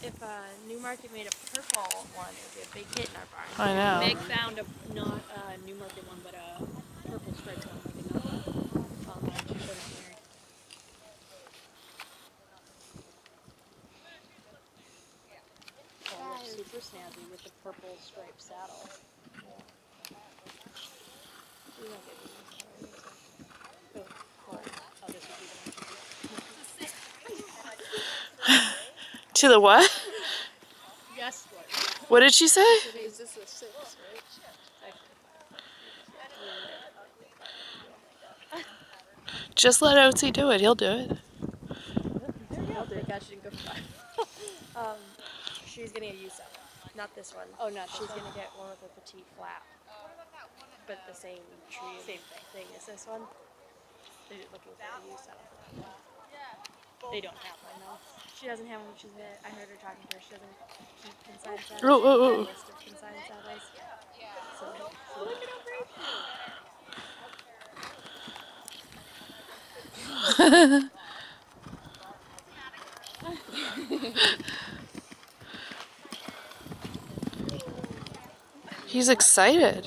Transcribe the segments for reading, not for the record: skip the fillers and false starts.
If Newmarket made a purple one, it would be a big hit in our barn. I know. Meg found not a Newmarket one, but a purple striped one, like another online. She showed it to Mary. Oh, super snazzy with the purple striped saddle. To the what? Yes. What did she say? Is this a 6, right? Just let Oatsy do it. He'll do it. I'll do it. God, she didn't go for 5. She's getting a U7, not this one. Oh, not she's gonna get one with a petite flap, but the same tree, same thing as this one. They're looking for a U7. They don't have one though. She doesn't have one. I heard her talking to her. She doesn't keep consigned saddles. Oh, oh, oh. List of consigned saddles. So look at He's excited.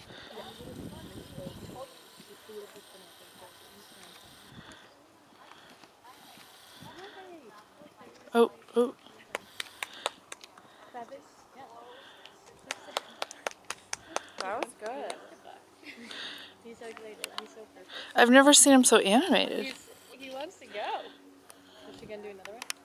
Oh, oh. That was good. He's so excited. He's so perfect. I've never seen him so animated. He wants to go. Is she gonna do another one?